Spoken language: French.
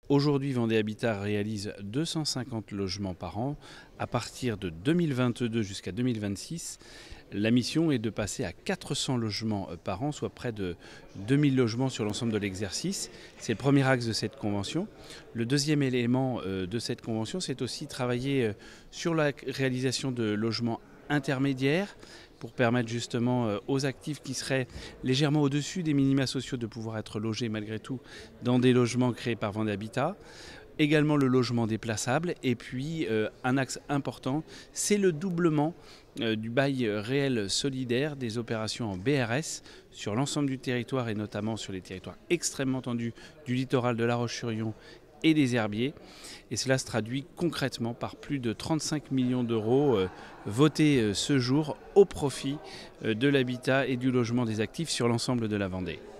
Aujourd'hui, Vendée Habitat réalise 250 logements par an. À partir de 2022 jusqu'à 2026, la mission est de passer à 400 logements par an, soit près de 2000 logements sur l'ensemble de l'exercice. C'est le premier axe de cette convention. Le deuxième élément de cette convention, c'est aussi travailler sur la réalisation de logements intermédiaires pour permettre justement aux actifs qui seraient légèrement au-dessus des minima sociaux de pouvoir être logés malgré tout dans des logements créés par Vendée Habitat. Également le logement déplaçable et puis un axe important, c'est le doublement du bail réel solidaire des opérations en BRS sur l'ensemble du territoire et notamment sur les territoires extrêmement tendus du littoral de La Roche-sur-Yon et des Herbiers. Et cela se traduit concrètement par plus de 35 millions d'euros votés ce jour au profit de l'habitat et du logement des actifs sur l'ensemble de la Vendée.